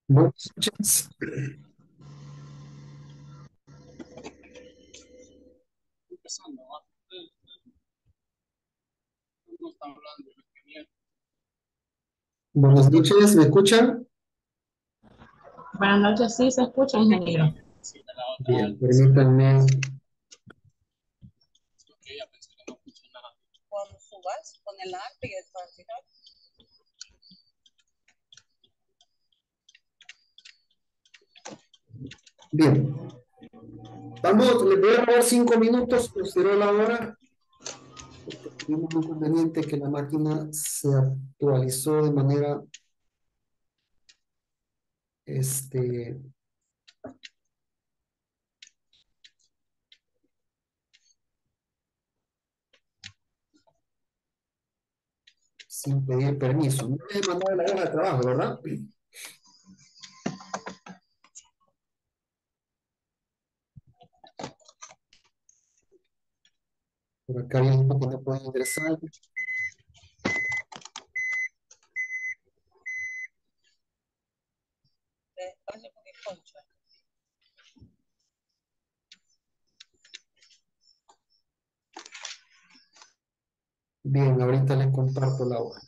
Buenas noches. Empezando, ¿va? No está hablando el ingeniero. Buenas noches, ¿me escuchan? Buenas noches, sí se escucha, ¿Qué quería ingeniero. que decirme la otra Bien, algo? permítanme. Ok, ya pensé que no escuché nada. Cuando subas, pon el alto y el vertical. Bien, vamos, les voy a dar 5 minutos, posterior a la hora. Tuvimos un inconveniente que la máquina se actualizó de manera, este, sin pedir permiso. No me he mandado la hoja de trabajo, ¿verdad? Por acá hay uno que no puede ingresar. Despacio porque concha. Bien, ahorita les comparto la hoja.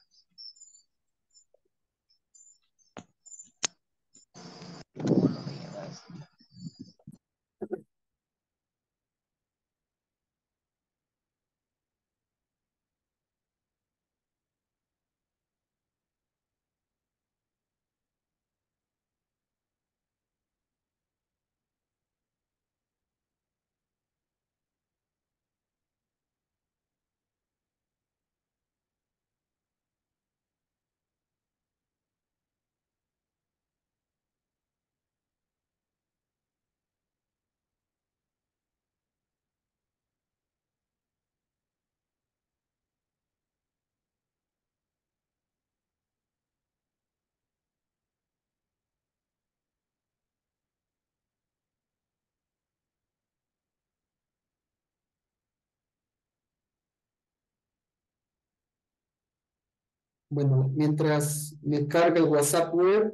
Bueno, mientras me carga el WhatsApp web,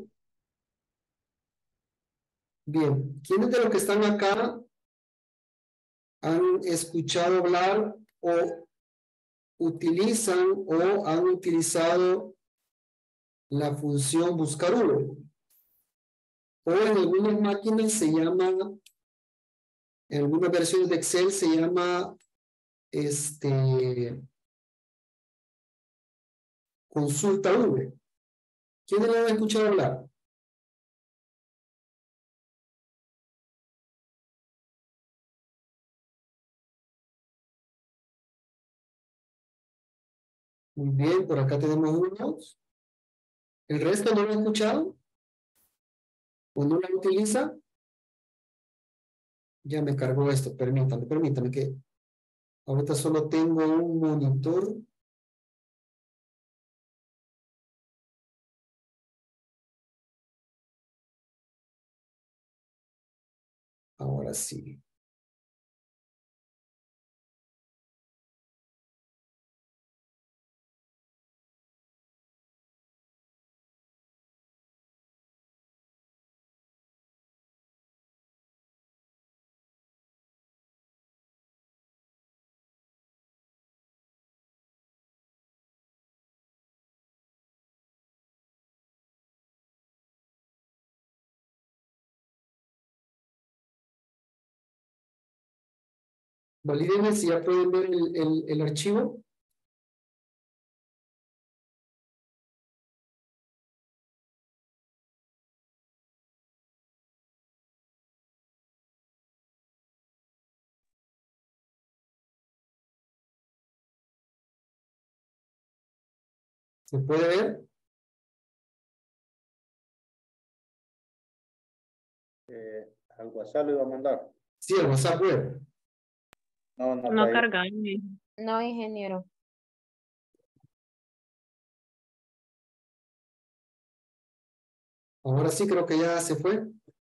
bien, ¿quiénes de los que están acá han escuchado hablar o utilizan o han utilizado la función buscar uno? O en algunas máquinas se llama, en algunas versiones de Excel se llama consulta V. ¿Quiénes lo han escuchado hablar? Muy bien, por acá tenemos unos. ¿El resto no lo han escuchado? ¿O no lo utiliza? Ya me cargó esto, permítame que ahorita solo tengo un monitor. Ahora sí. Valídenme si ya pueden ver el archivo. ¿Se puede ver? Al WhatsApp lo iba a mandar. Sí, el WhatsApp web. No, no No está ahí. carga. No, ingeniero. Ahora sí creo que ya se fue.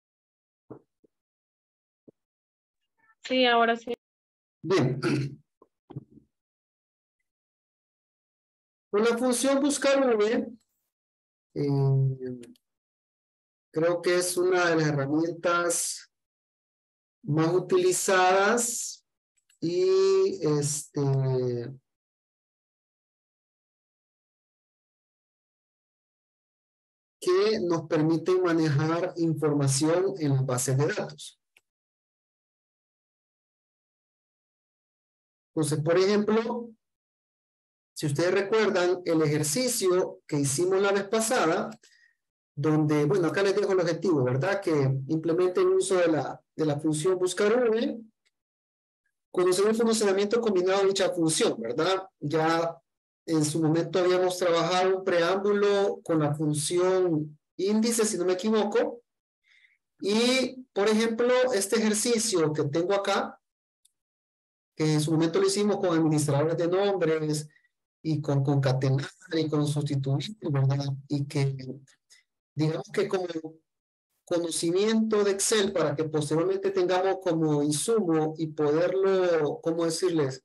Sí, ahora sí. Bien. Con la función buscar V, Creo que es una de las herramientas más utilizadas y que nos permiten manejar información en las bases de datos. Entonces, por ejemplo, si ustedes recuerdan el ejercicio que hicimos la vez pasada, donde, bueno, acá les dejo el objetivo, ¿verdad? Que implementen el uso de la función buscar V, conocer el funcionamiento combinado de dicha función, ¿verdad? Ya en su momento habíamos trabajado un preámbulo con la función índice, si no me equivoco, y, por ejemplo, este ejercicio que tengo acá, que en su momento lo hicimos con administradores de nombres y con concatenar y con sustituir, ¿verdad? Y que, digamos que como conocimiento de Excel para que posteriormente tengamos como insumo y poderlo, ¿cómo decirles?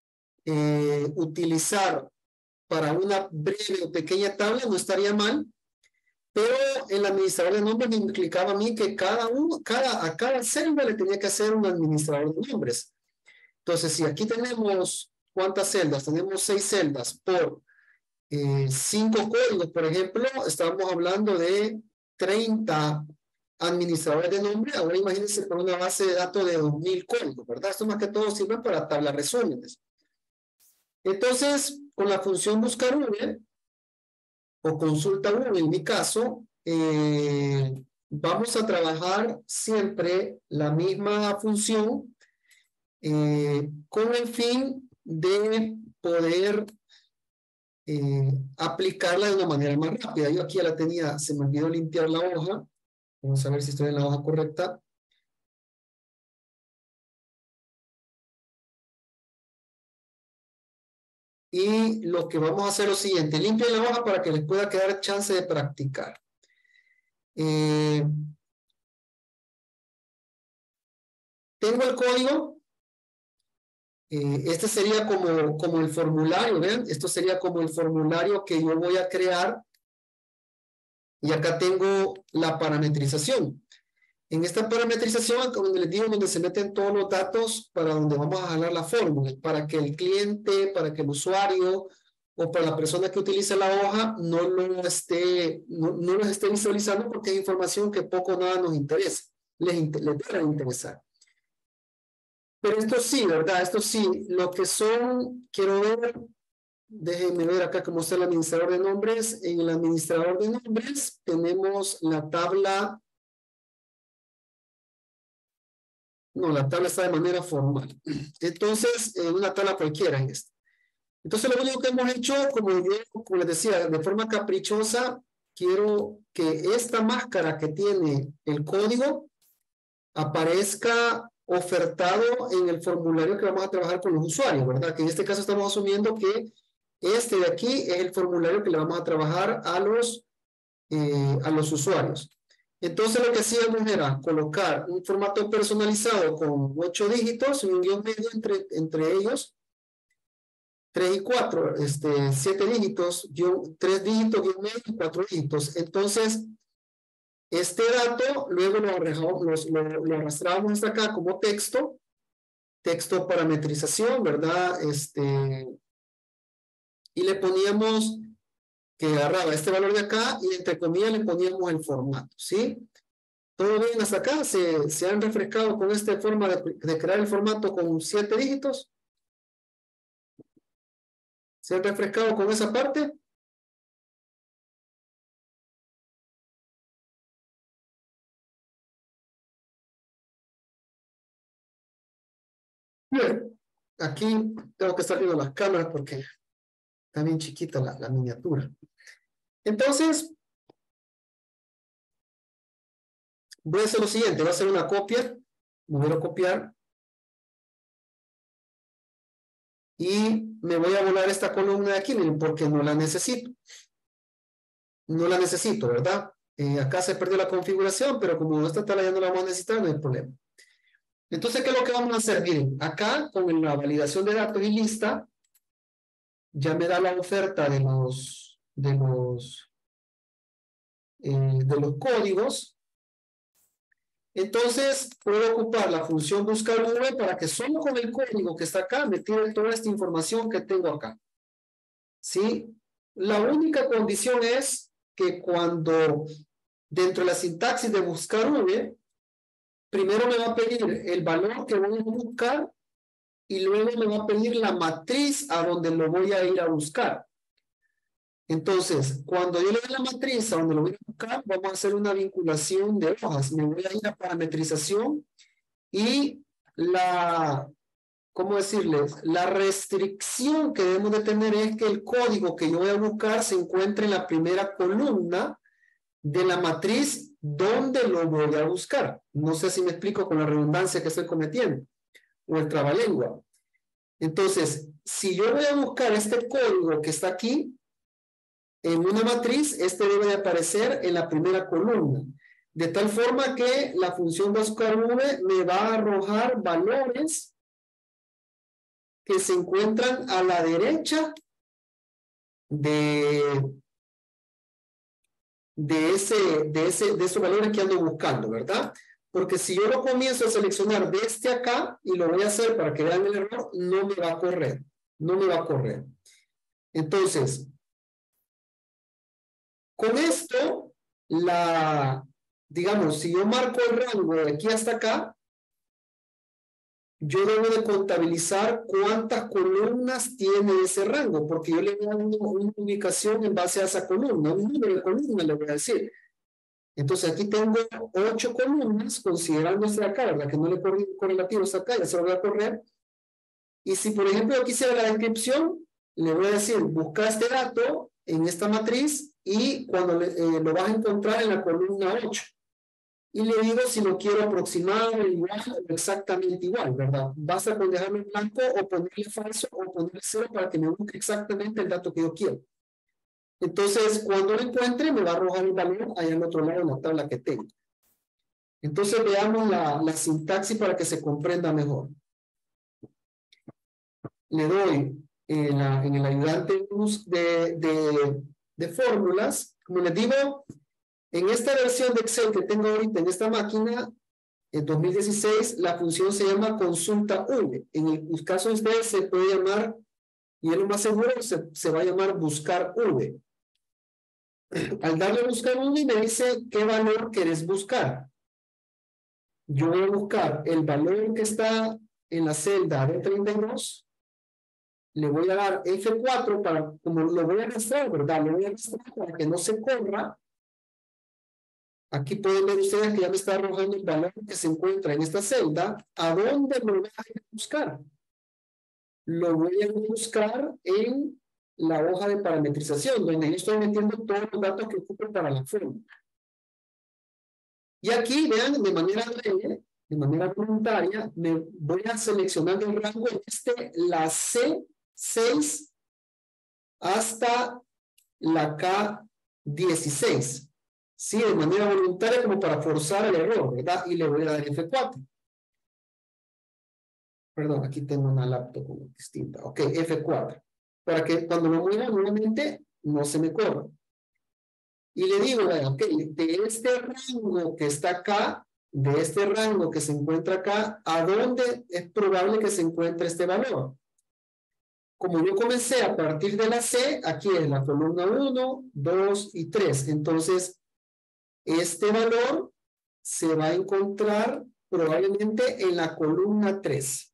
Utilizar para una breve o pequeña tabla no estaría mal, pero el administrador de nombres me implicaba a mí que a cada celda le tenía que hacer un administrador de nombres. Entonces, si aquí tenemos, ¿cuántas celdas? Tenemos 6 celdas por 5 códigos, por ejemplo, estábamos hablando de 30 administradores de nombre. Ahora imagínense por una base de datos de 2000 códigos, ¿verdad? Esto más que todo sirve para tablas resúmenes. Entonces, con la función buscar V o consulta V, en mi caso, vamos a trabajar siempre la misma función con el fin de poder aplicarla de una manera más rápida. Yo aquí ya la tenía, se me olvidó limpiar la hoja. Vamos a ver si estoy en la hoja correcta. Y lo que vamos a hacer es lo siguiente. Limpien la hoja para que les pueda quedar chance de practicar. Tengo el código. Este sería como el formulario, ¿ven? Esto sería como el formulario que yo voy a crear. Y acá tengo la parametrización. En esta parametrización, donde les digo, donde se meten todos los datos para donde vamos a jalar la fórmula, para que el cliente, para que el usuario o para la persona que utilice la hoja no los esté visualizando, porque es información que poco o nada nos interesa, les debe interesar. Pero esto sí, ¿verdad? Esto sí, lo que son, quiero ver, déjenme ver acá cómo está el administrador de nombres. En el administrador de nombres tenemos la tabla. No, la tabla está de manera formal. Entonces, una tabla cualquiera en esta. Entonces, lo único que hemos hecho, como les decía, de forma caprichosa, quiero que esta máscara que tiene el código aparezca ofertado en el formulario que vamos a trabajar con los usuarios, ¿verdad? Que en este caso estamos asumiendo que este de aquí es el formulario que le vamos a trabajar a los usuarios. Entonces lo que hacíamos era colocar un formato personalizado con 8 dígitos y un guión medio entre ellos, 3 y 4, 7 dígitos, 3 dígitos, guión medio y 4 dígitos. Entonces, este dato luego lo arrastrábamos hasta acá como texto parametrización, ¿verdad? Y le poníamos que agarraba este valor de acá y entre comillas le poníamos el formato, ¿sí? ¿Todo bien hasta acá? ¿Se han refrescado con esta forma de crear el formato con 7 dígitos? ¿Se han refrescado con esa parte? Bien, aquí tengo que estar viendo las cámaras porque está bien chiquita la miniatura. Entonces, voy a hacer lo siguiente, voy a hacer una copia, me voy a copiar y me voy a volar esta columna de aquí, miren, porque no la necesito. No la necesito, ¿verdad? Acá se perdió la configuración, pero como esta tabla ya no la vamos a necesitar, no hay problema. Entonces, ¿qué es lo que vamos a hacer? Miren, acá con la validación de datos y lista, ya me da la oferta de los códigos. Entonces, puedo ocupar la función buscar V para que solo con el código que está acá me tire toda esta información que tengo acá. ¿Sí? La única condición es que cuando dentro de la sintaxis de buscar V, primero me va a pedir el valor que voy a buscar y luego me va a pedir la matriz a donde lo voy a ir a buscar. Entonces, cuando yo le doy la matriz a donde lo voy a buscar, vamos a hacer una vinculación de hojas. Me voy a ir a parametrización y ¿cómo decirles? La restricción que debemos de tener es que el código que yo voy a buscar se encuentre en la primera columna de la matriz donde lo voy a buscar. No sé si me explico con la redundancia que estoy cometiendo o el trabalengua. Entonces, si yo voy a buscar este código que está aquí en una matriz, este debe de aparecer en la primera columna. De tal forma que la función buscar V me va a arrojar valores que se encuentran a la derecha de esos valores que ando buscando, ¿verdad? Porque si yo lo comienzo a seleccionar desde acá y lo voy a hacer para que vean el error, no me va a correr. No me va a correr. Entonces, con esto, digamos, si yo marco el rango de aquí hasta acá, yo debo de contabilizar cuántas columnas tiene ese rango, porque yo le voy a dar una ubicación en base a esa columna, un número de columnas le voy a decir. Entonces aquí tengo 8 columnas, considerándose acá, ¿verdad? Que no le corrí correlativos acá, ya se lo voy a correr. Y si por ejemplo yo quisiera la descripción, le voy a decir, busca este dato en esta matriz y cuando lo vas a encontrar en la columna 8. Y le digo si lo quiero aproximar, igual o exactamente igual, ¿verdad? Basta con dejarlo en blanco o ponerle falso o ponerle 0 para que me busque exactamente el dato que yo quiero. Entonces, cuando lo encuentre, me va a arrojar el valor allá en otro lado en la tabla que tengo. Entonces, veamos la sintaxis para que se comprenda mejor. Le doy en el ayudante de fórmulas. Como les digo, en esta versión de Excel que tengo ahorita en esta máquina, en 2016, la función se llama consulta V. En el caso de ustedes se puede llamar, y es lo más seguro, se va a llamar buscar V. Al darle a buscar V me dice qué valor quieres buscar. Yo voy a buscar el valor que está en la celda de 32. Le voy a dar F4 para, como lo voy a arrastrar, ¿verdad? Lo voy a arrastrar para que no se corra. Aquí pueden ver ustedes que ya me está arrojando el valor que se encuentra en esta celda. ¿A dónde lo voy a buscar? Lo voy a buscar en la hoja de parametrización, donde yo estoy metiendo todos los datos que ocupen para la fórmula. Y aquí, vean, de manera breve, de manera voluntaria, me voy a seleccionar el rango la C6 hasta la K16. Sí, de manera voluntaria como para forzar el error, ¿verdad? Y le voy a dar F4. Perdón, aquí tengo una laptop como distinta. Ok, F4. Para que cuando lo mueva nuevamente no se me corra. Y le digo, ok, de este rango que está acá, de este rango que se encuentra acá, ¿a dónde es probable que se encuentre este valor? Como yo comencé a partir de la C, aquí es la columna 1, 2 y 3. Entonces, este valor se va a encontrar probablemente en la columna 3.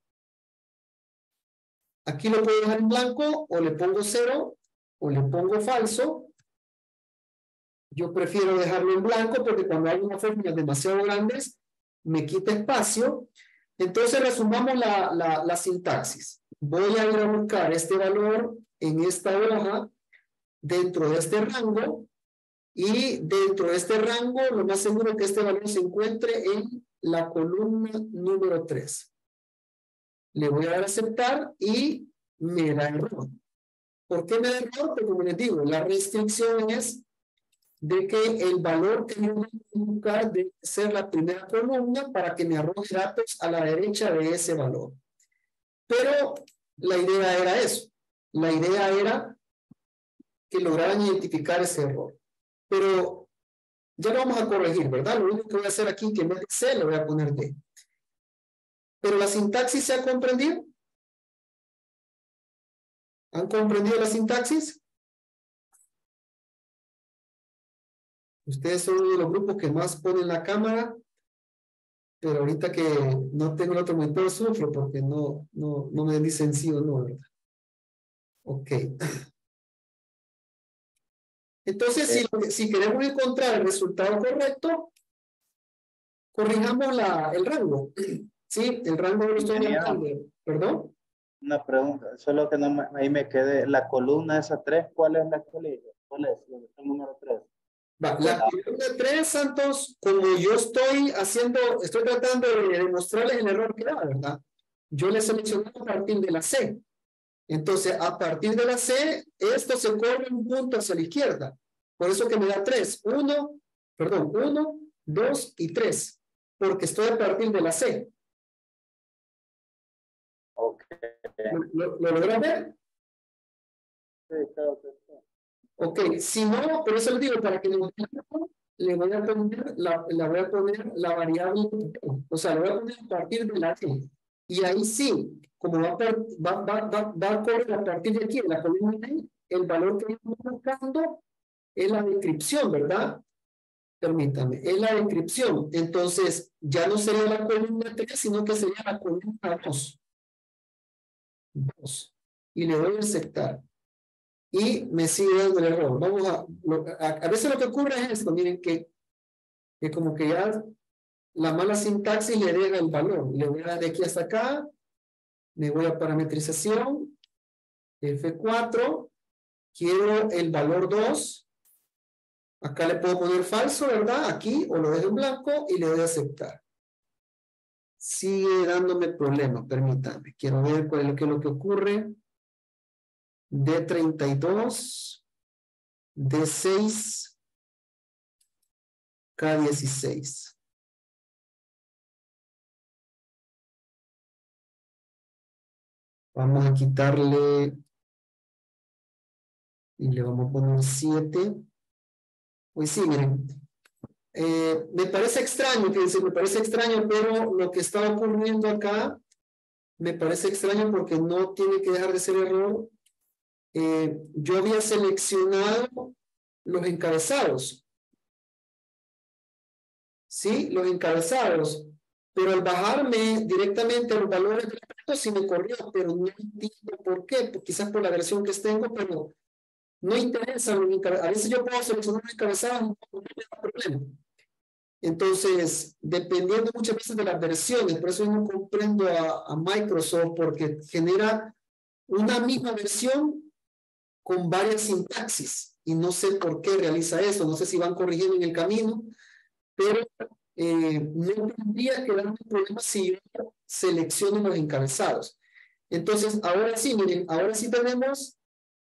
Aquí lo puedo dejar en blanco, o le pongo 0, o le pongo falso. Yo prefiero dejarlo en blanco porque cuando hay unas fórmulas demasiado grandes, me quita espacio. Entonces, resumamos la sintaxis. Voy a ir a buscar este valor en esta hoja dentro de este rango. Y dentro de este rango, lo más seguro es que este valor se encuentre en la columna número 3. Le voy a dar a aceptar y me da error. ¿Por qué me da error? Porque como les digo, la restricción es de que el valor que yo voy a buscar debe ser la primera columna para que me arroje datos a la derecha de ese valor. Pero la idea era eso. La idea era que lograran identificar ese error. Pero Ya lo vamos a corregir, ¿verdad? Lo único que voy a hacer aquí, que en vez de C, le voy a poner D. Pero la sintaxis se ha comprendido. ¿Han comprendido la sintaxis? Ustedes son uno de los grupos que más ponen la cámara, pero ahorita que no tengo el otro monitor sufro porque no me dicen sí o no, ¿verdad? Ok. Entonces, si queremos encontrar el resultado correcto, corrijamos el rango. Sí, el rango lo estoy marcando. ¿Perdón? Una pregunta, solo que no ahí me quedé. La columna esa 3, ¿cuál es la columna? ¿Cuál es? El número 3. Va, la columna 3, Santos, como yo estoy tratando de demostrarles el error que da, ¿verdad? Yo le seleccioné a partir de la C. Entonces, a partir de la C, esto se corre un punto hacia la izquierda. Por eso que me da 3. 1, 2 y 3. Porque estoy a partir de la C. Ok. ¿Lo logran ver? Sí, claro que sí. Ok, si no, por eso les digo, para que le voy a poner la variable, o sea, le voy a poner a partir de la C. Y ahí sí, como va a correr a partir de aquí, en la columna D, el valor que estamos buscando es la descripción, ¿verdad? Permítame, es la descripción. Entonces, ya no sería la columna 3, sino que sería la columna 2. Y le doy a aceptar. Y me sigue dando el error. Vamos a veces lo que ocurre es esto, miren que como que ya la mala sintaxis le deja el valor. Le voy a dar de aquí hasta acá, me voy a parametrización, F4, quiero el valor 2, acá le puedo poner falso, ¿verdad? Aquí, o lo dejo en blanco y le doy a aceptar. Sigue dándome problemas, permítanme. Quiero ver qué es lo que ocurre. D32, D6, K16. Vamos a quitarle y le vamos a poner 7. Pues sí, miren. Me parece extraño, fíjense, me parece extraño, pero lo que está ocurriendo acá me parece extraño porque no tiene que dejar de ser error. Yo había seleccionado los encabezados. Sí, los encabezados. Pero al bajarme directamente a los valores del texto sí me corrió, pero no entiendo por qué. Pues quizás por la versión que tengo, pero no interesa. A veces yo puedo seleccionar los encabezados y no hay problema. Entonces, dependiendo muchas veces de las versiones, por eso yo no comprendo a Microsoft, porque genera una misma versión con varias sintaxis y no sé por qué realiza eso, no sé si van corrigiendo en el camino, pero no tendría que darme problemas si yo selecciono los encabezados. Entonces, ahora sí, miren, ahora sí tenemos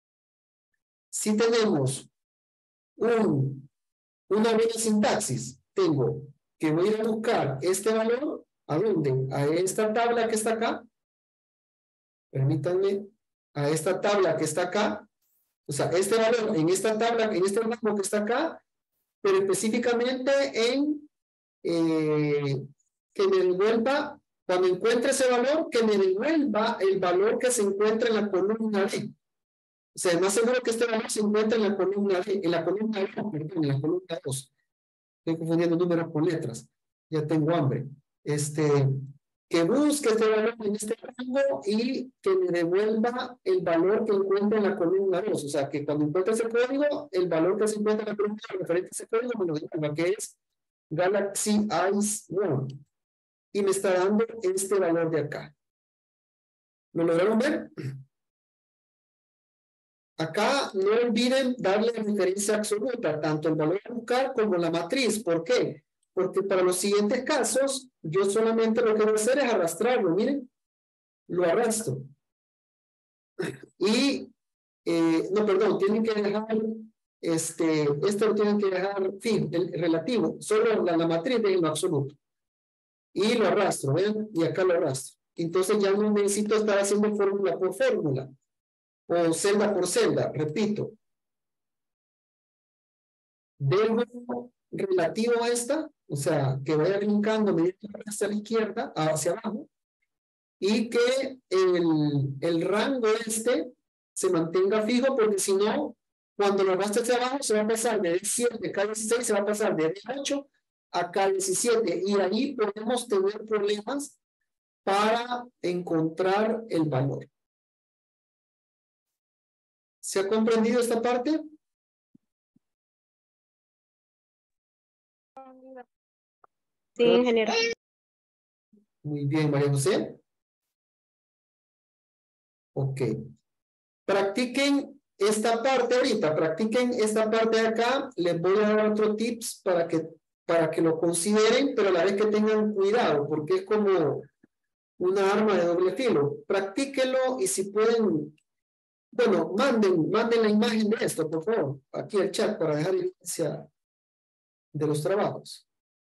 una buena sintaxis. Tengo que voy a ir a buscar este valor, ¿a dónde? A esta tabla que está acá. Permítanme, a esta tabla que está acá. O sea, este valor en esta tabla, en este rango que está acá, pero específicamente en que me devuelva, cuando encuentre ese valor, que me devuelva el valor que se encuentra en la columna D. O sea, es más seguro que este valor se encuentra en la columna D, en la columna en la columna 2. Estoy confundiendo números con letras. Ya tengo hambre. Que busque este valor en este rango y que me devuelva el valor que encuentra en la columna 2. O sea, que cuando encuentre ese código, el valor que se encuentra en la columna referente a ese código me lo devuelva, que es Galaxy Eyes 1. Y me está dando este valor de acá. ¿Lo lograron ver? Acá no olviden darle referencia absoluta, tanto el valor a buscar como la matriz. ¿Por qué? Porque para los siguientes casos, yo solamente lo que voy a hacer es arrastrarlo. Miren, lo arrastro. Y, no, perdón, tienen que dejar, esto lo tienen que dejar, fin, el relativo, solo la matriz de lo absoluto. Y lo arrastro, ¿ven? Y acá lo arrastro. Entonces ya no necesito estar haciendo fórmula por fórmula. O celda por celda, repito. Dejo relativo a esta, o sea, que vaya brincando hacia la izquierda, hacia abajo, y que el rango se mantenga fijo, porque si no, cuando lo arrastre hacia abajo, se va a pasar de D7 a K16, se va a pasar de D8 a K17, y ahí podemos tener problemas para encontrar el valor. ¿Se ha comprendido esta parte? Sí, ingeniero. Muy bien, María José. Ok. Practiquen esta parte ahorita, practiquen esta parte de acá. Les voy a dar otro tips para que lo consideren, pero a la vez que tengan cuidado, porque es como una arma de doble filo. Practíquenlo y si pueden, bueno, manden la imagen de esto, por favor, aquí al chat para dejar evidencia de los trabajos.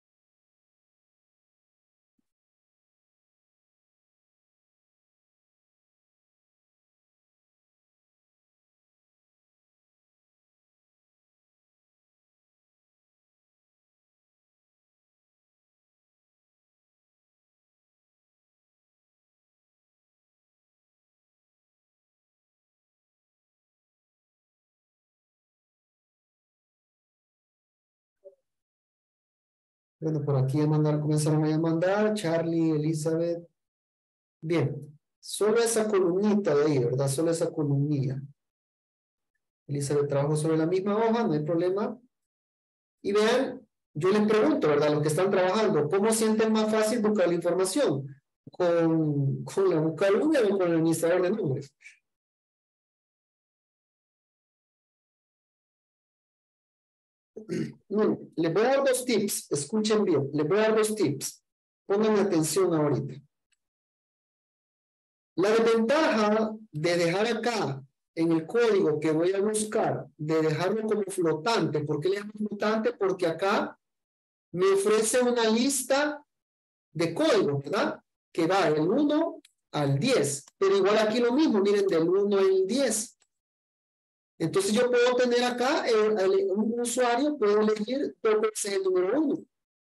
Bueno, por aquí comenzaron a mandar, Charlie, Elizabeth. Bien, solo esa columnita de ahí, ¿verdad? Solo esa columnilla. Elizabeth trabajó sobre la misma hoja, no hay problema. Y vean, yo les pregunto, ¿verdad? Los que están trabajando, ¿cómo sienten más fácil buscar la información? ¿Con la buscadora o con el administrador de nombres? Les voy a dar dos tips, escuchen bien, les voy a dar dos tips. Pongan atención ahorita. La desventaja de dejar acá en el código que voy a buscar, de dejarlo como flotante. ¿Por qué le llamo flotante? Porque acá me ofrece una lista de código, ¿verdad? Que va del 1 al 10. Pero igual aquí lo mismo, miren, del 1 al 10. Entonces yo puedo tener acá, un usuario puede elegir dos veces el número 1.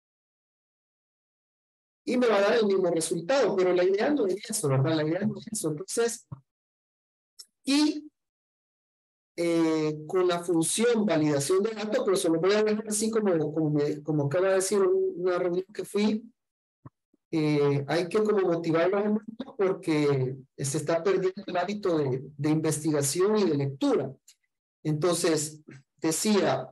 Y me va a dar el mismo resultado, pero la idea no es eso, ¿verdad? La idea no es eso. Entonces, y con la función validación de datos, pero se lo voy a dejar así como acaba de decir una reunión que fui, hay que como motivar a los alumnos porque se está perdiendo el hábito de investigación y de lectura. Entonces, decía,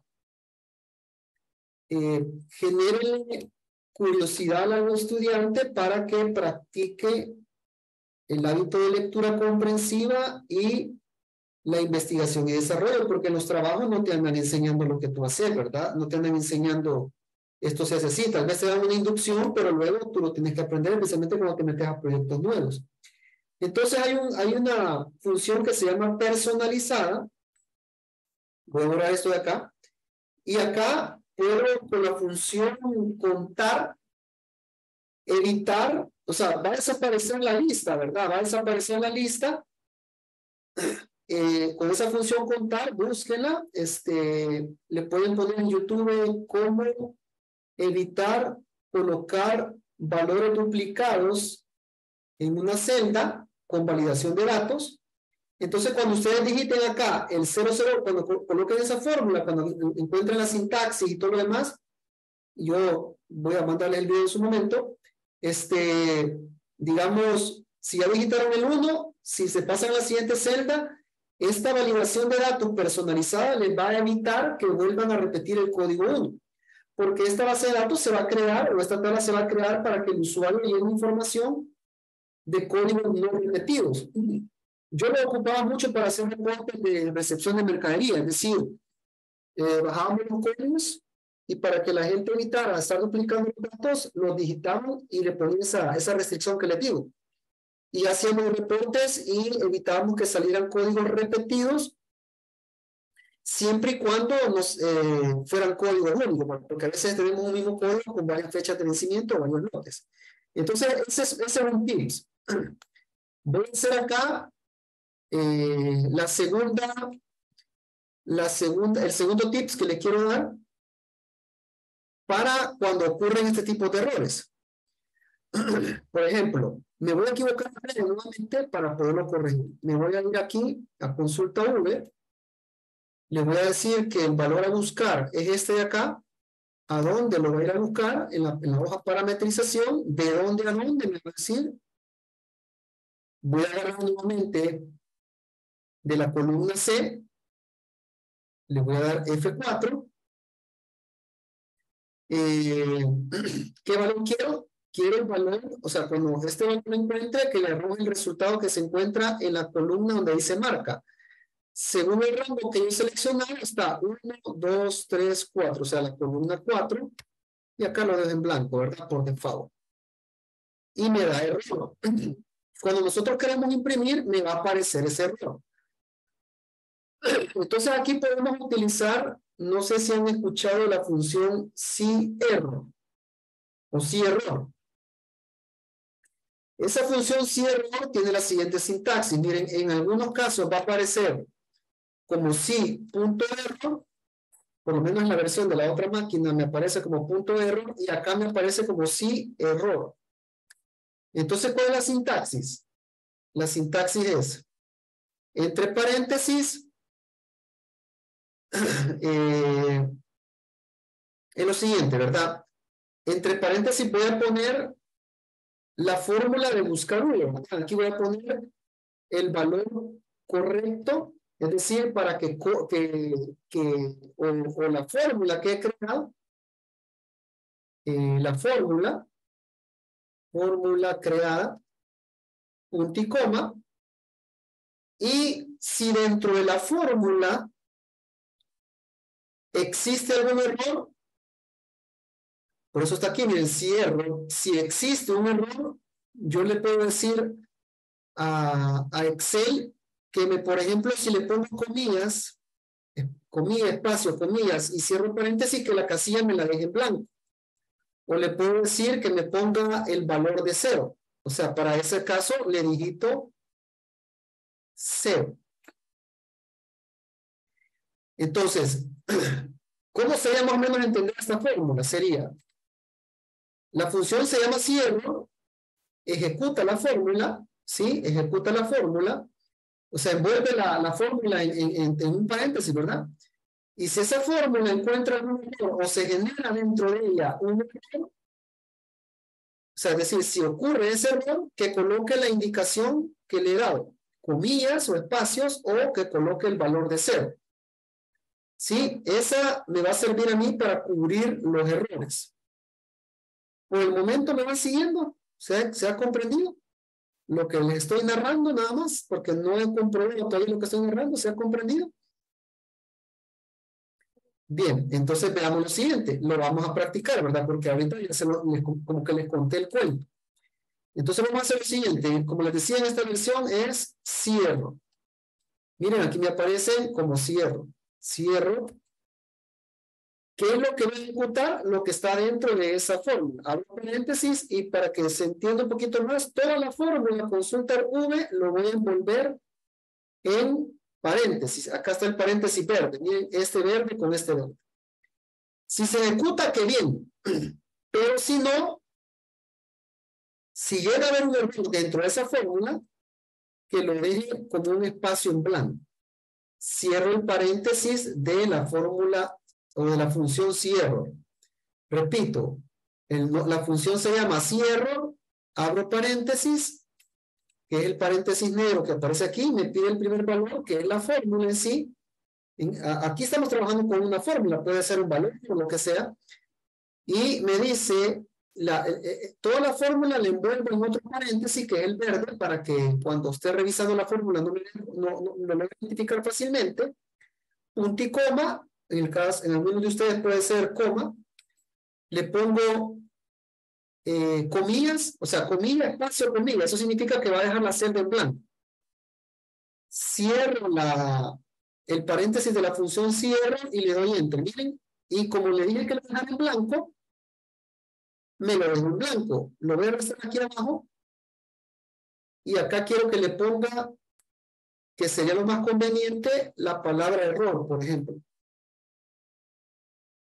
genere curiosidad al estudiante para que practique el hábito de lectura comprensiva y la investigación y desarrollo, porque en los trabajos no te andan enseñando lo que tú haces, ¿verdad? No te andan enseñando esto se hace así, tal vez te dan una inducción, pero luego tú lo tienes que aprender, especialmente cuando te metes a proyectos nuevos. Entonces hay una función que se llama personalizada. Voy a borrar esto de acá. Y acá puedo con la función contar, editar, o sea, va a desaparecer la lista, ¿verdad? Va a desaparecer la lista. Con esa función contar, búsquenla. Le pueden poner en YouTube cómo evitar colocar valores duplicados en una celda con validación de datos. Entonces, cuando ustedes digiten acá el 00, cuando coloquen esa fórmula, cuando encuentren la sintaxis y todo lo demás, yo voy a mandarles el video en su momento. Digamos, si ya digitaron el 1, si se pasan a la siguiente celda, esta validación de datos personalizada les va a evitar que vuelvan a repetir el código 1. Porque esta base de datos se va a crear, o esta tabla se va a crear para que el usuario llene información de códigos no repetidos. Yo lo ocupaba mucho para hacer reportes de recepción de mercadería, es decir, bajábamos los códigos y para que la gente evitara estar duplicando los datos, los digitaban y le ponían esa restricción que les digo. Y hacíamos reportes y evitábamos que salieran códigos repetidos siempre y cuando fueran códigos únicos, porque a veces tenemos un mismo código con varias fechas de vencimiento o varios lotes. Entonces, ese es un tips. Voy a hacer acá el segundo tips que le quiero dar para cuando ocurren este tipo de errores. Por ejemplo, me voy a equivocar nuevamente para poderlo corregir. Me voy a ir aquí a consulta V. Le voy a decir que el valor a buscar es este de acá. ¿A dónde lo voy a ir a buscar? En la hoja parametrización. ¿De dónde a dónde? Me va a decir. Voy a agarrar nuevamente de la columna C. Le voy a dar F4. ¿Qué valor quiero? Quiero el valor, o sea, cuando este valor lo encuentre, que le arroje el resultado que se encuentra en la columna donde dice marca. Según el rango que yo seleccioné, está 1, 2, 3, 4, o sea, la columna 4, y acá lo dejo en blanco, ¿verdad? Por default. Y me da error. Cuando nosotros queremos imprimir, me va a aparecer ese error. Entonces aquí podemos utilizar, no sé si han escuchado la función CError o CError. Esa función CError tiene la siguiente sintaxis. Miren, en algunos casos va a aparecer como C.error, por lo menos en la versión de la otra máquina me aparece como .error y acá me aparece como CError. Entonces, ¿cuál es la sintaxis? La sintaxis es, entre paréntesis, es lo siguiente, ¿verdad? Entre paréntesis voy a poner la fórmula de buscar V. Aquí voy a poner el valor correcto, es decir, para o la fórmula que he creado, la fórmula creada, punto y coma, y si dentro de la fórmula existe algún error, por eso está aquí, miren, si existe un error, yo le puedo decir a Excel que por ejemplo, si le pongo comillas, espacio, comillas, y cierro paréntesis, que la casilla me la deje en blanco. O le puedo decir que me ponga el valor de 0. O sea, para ese caso le digito 0. Entonces, ¿cómo sería más o menos entender esta fórmula? Sería, la función se llama CError, ejecuta la fórmula, ¿sí? Ejecuta la fórmula, o sea, envuelve la fórmula en un paréntesis, ¿verdad? Y si esa fórmula encuentra un error o se genera dentro de ella un error, o sea, es decir, si ocurre ese error, que coloque la indicación que le he dado, comillas o espacios, o que coloque el valor de 0. ¿Sí? Esa me va a servir a mí para cubrir los errores. Por el momento me van siguiendo. ¿Se ha comprendido? Lo que les estoy narrando nada más, porque no he comprobado todavía lo que estoy narrando. ¿Se ha comprendido? Bien, entonces veamos lo siguiente. Lo vamos a practicar, ¿verdad? Porque ahorita ya como que les conté el cuento. Entonces vamos a hacer lo siguiente. Como les decía en esta versión es CError. Miren, aquí me aparece como CError. CError. ¿Qué es lo que va a ejecutar? Lo que está dentro de esa fórmula. Abro paréntesis y para que se entienda un poquito más, toda la fórmula consulta V lo voy a envolver en paréntesis. Acá está el paréntesis verde. Miren, este verde con este verde. Si se ejecuta, qué bien. Pero si no, si llega a haber un error dentro de esa fórmula, que lo deje como un espacio en blanco. Cierro el paréntesis de la fórmula o de la función CError. Repito, la función se llama CError, abro paréntesis, que es el paréntesis negro que aparece aquí, me pide el primer valor, que es la fórmula en sí. Aquí estamos trabajando con una fórmula, puede ser un valor o lo que sea, y me dice, toda la fórmula la envuelvo en otro paréntesis, que es el verde, para que cuando esté revisando la fórmula no lo va a identificar fácilmente. Punto y coma, en algunos de ustedes puede ser coma, le pongo comillas, o sea, comilla, espacio, comilla, eso significa que va a dejar la celda en blanco. Cierro el paréntesis de la función CError y le doy enter, miren, y como le dije que lo dejara en blanco, me lo dejo en blanco. Lo voy a restar aquí abajo, y acá quiero que le ponga, que sería lo más conveniente, la palabra error, por ejemplo.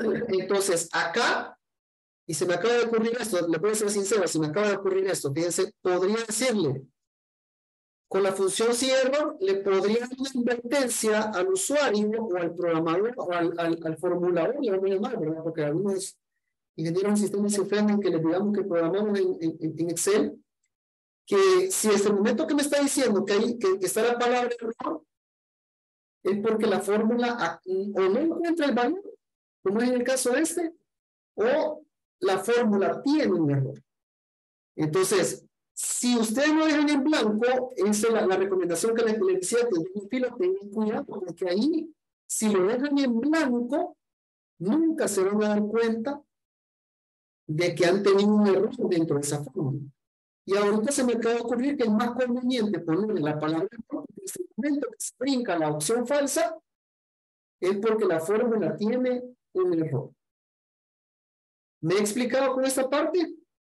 Entonces, acá, y se me acaba de ocurrir esto, le voy a ser sincero, se me acaba de ocurrir esto, fíjense, podría decirle, con la función si-error, le podría dar una advertencia al usuario o al programador o al formulador, le vamos a llamar, ¿verdad? Porque algunos ingenieros de sistemas se ofenden que les digamos que programamos en Excel, que si desde el momento que me está diciendo que está la palabra error, es porque la fórmula o no encuentra el valor, como es en el caso este, o la fórmula tiene un error. Entonces, si ustedes no dejan en blanco, esa es la recomendación que les decía, que tengan cuidado, porque ahí, si lo dejan en blanco, nunca se van a dar cuenta de que han tenido un error dentro de esa fórmula. Y ahorita se me acaba de ocurrir que es más conveniente ponerle la palabra error, porque en el momento que se brinca la opción falsa, es porque la fórmula tiene un error. ¿Me he explicado con esta parte?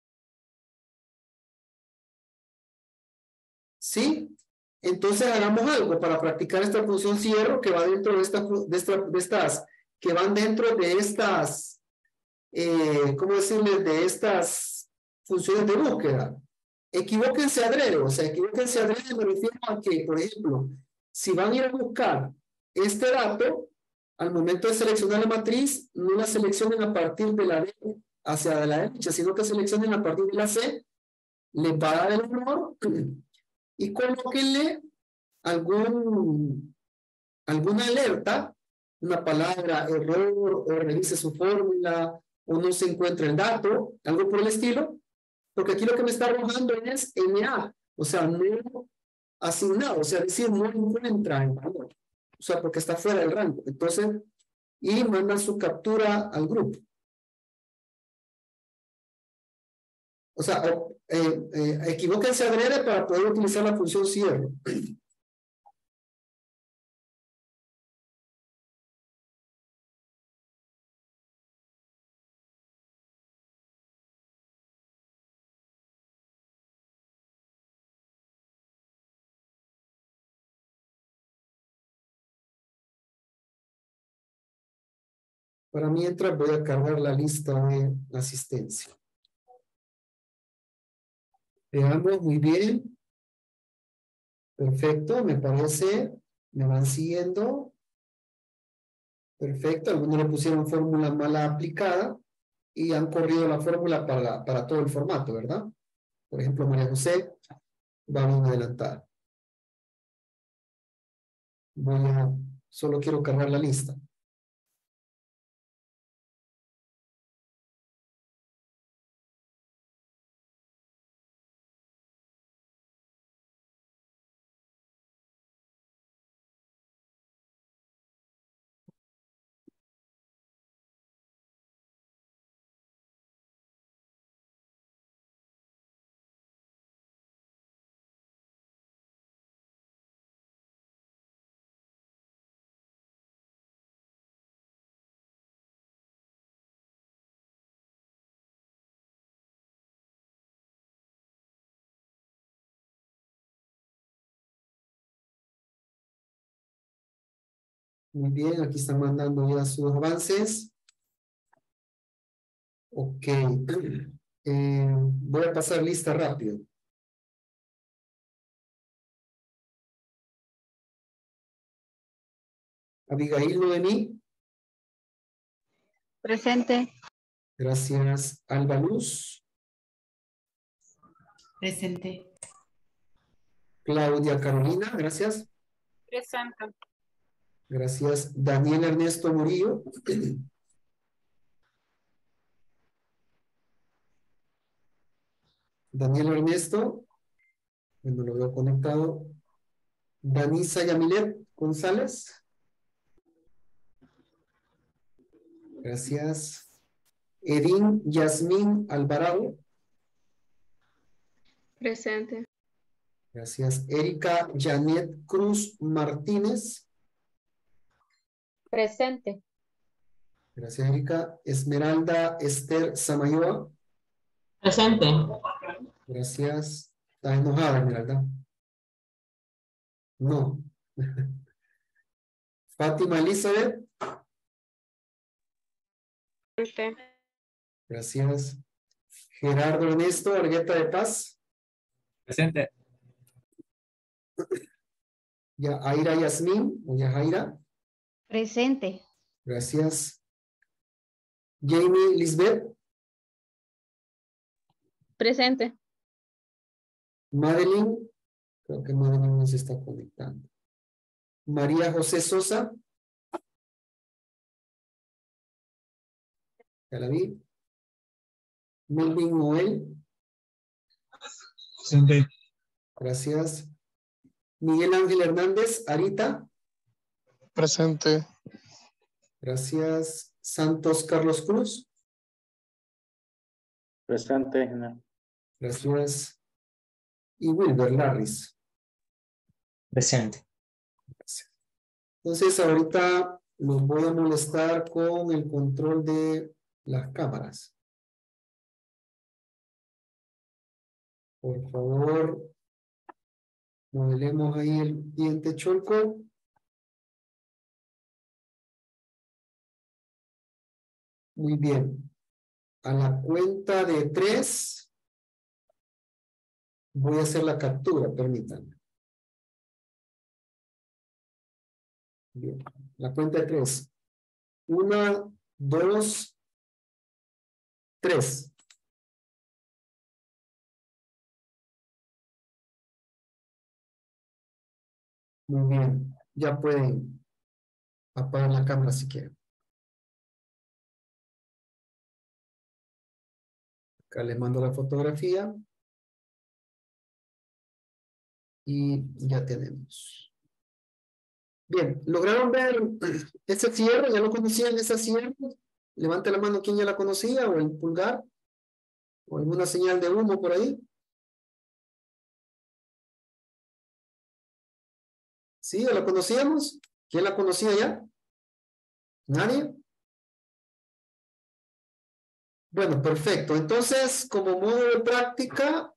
¿Sí? Entonces hagamos algo para practicar esta función si-error que va dentro de estas, que van dentro de estas, ¿cómo decirles? De estas funciones de búsqueda. Equivóquense adrede, o sea, equivóquense adrede me refiero a que, por ejemplo, si van a ir a buscar este dato, al momento de seleccionar la matriz, no la seleccionen a partir de la D hacia la derecha, sino que seleccionen a partir de la C, le va a dar el error y colóquenle alguna alerta, una palabra error, o revise su fórmula, o no se encuentra el dato, algo por el estilo, porque aquí lo que me está arrojando es NA, o sea, no asignado, o sea, es decir, no encuentra el valor, o sea, porque está fuera del rango. Entonces, y mandan su captura al grupo. O sea, equivóquense adrede para poder utilizar la función si-error. Para mientras voy a cargar la lista de asistencia. Veamos, muy bien. Perfecto, me parece. Me van siguiendo. Perfecto, algunos le pusieron fórmula mala aplicada y han corrido la fórmula para todo el formato, ¿verdad? Por ejemplo, María José, vamos a adelantar. Solo quiero cargar la lista. Muy bien, aquí están mandando ya sus avances. Ok. Voy a pasar lista rápido. Abigail Noemí. Presente. Gracias. Alba Luz. Presente. Claudia Carolina, gracias. Presente. Gracias. Daniel Ernesto Murillo. Daniel Ernesto. No lo veo conectado. Danisa Yamilet González. Gracias. Edín Yasmín Alvarado. Presente. Gracias. Erika Janet Cruz Martínez. Presente. Gracias, Erika. Esmeralda Esther Samayoa. Presente. Gracias. ¿Estás enojada, Esmeralda? No. Fátima Elizabeth. Gracias. Gerardo Ernesto Argueta de Paz. Presente. Yahaira Yasmín o Yahaira. Presente. Gracias. Jamie Lisbeth. Presente. Madeline. Creo que Madeline no se está conectando. María José Sosa. Ya la vi. Melvin Noel. Presente. Gracias. Miguel Ángel Hernández. Arita. Presente. Gracias. Santos Carlos Cruz. Presente. Gracias. Y Wilber Larris. Presente. Entonces ahorita los voy a molestar con el control de las cámaras. Por favor, modelemos ahí el diente cholco. Muy bien. A la cuenta de 3 voy a hacer la captura, permítanme. Bien. La cuenta de 3. 1, 2, 3. Muy bien. Ya pueden apagar la cámara si quieren. Acá les mando la fotografía. Y ya tenemos. Bien, ¿lograron ver ese cierre? ¿Ya lo conocían ese cierre? Levante la mano quien ya la conocía, o el pulgar, o alguna señal de humo por ahí. ¿Sí? ¿Ya la conocíamos? ¿Quién la conocía ya? ¿Nadie? Bueno, perfecto. Entonces, como modo de práctica,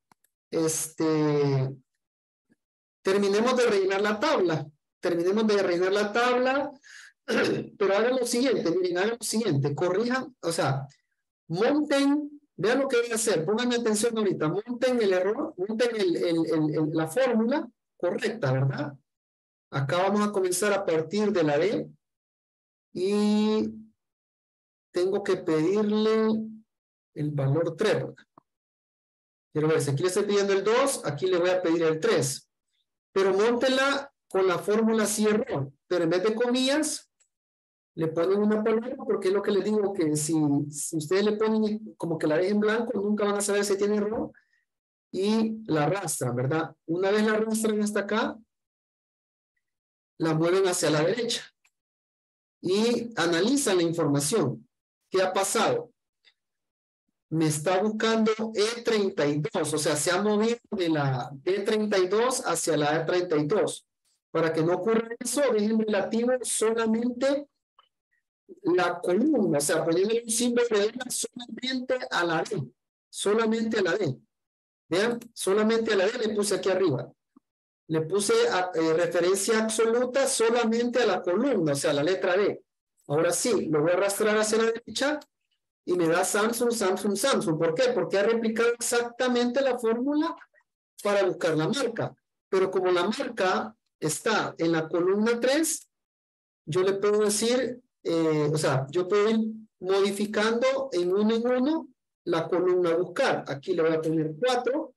terminemos de rellenar la tabla. Terminemos de rellenar la tabla, pero hagan lo siguiente, miren, hagan lo siguiente, corrijan, o sea, monten, vean lo que voy a hacer, pónganme atención ahorita, monten el error, monten la fórmula correcta, ¿verdad? Acá vamos a comenzar a partir de la D y tengo que pedirle el valor 3, ¿verdad? Quiero ver, si aquí le estoy pidiendo el 2, aquí le voy a pedir el 3, pero móntela con la fórmula sí error, pero en vez de comillas, le ponen una palabra, porque es lo que les digo, que si ustedes le ponen como que la dejen en blanco, nunca van a saber si tiene error, y la arrastran, ¿verdad? Una vez la arrastran hasta acá, la mueven hacia la derecha, y analizan la información. ¿Qué ha pasado? Me está buscando E32, o sea, se ha movido de la E32 hacia la E32. Para que no ocurra eso, dejen relativo solamente la columna, o sea, poniéndole un símbolo de D solamente a la D, solamente a la D. Vean, solamente a la D le puse aquí arriba. Le puse referencia absoluta solamente a la columna, o sea, la letra D. Ahora sí, lo voy a arrastrar hacia la derecha y me da Samsung, Samsung, Samsung. ¿Por qué? Porque ha replicado exactamente la fórmula para buscar la marca. Pero como la marca está en la columna 3, yo le puedo decir, o sea, yo puedo ir modificando en uno la columna buscar. Aquí le voy a poner 4.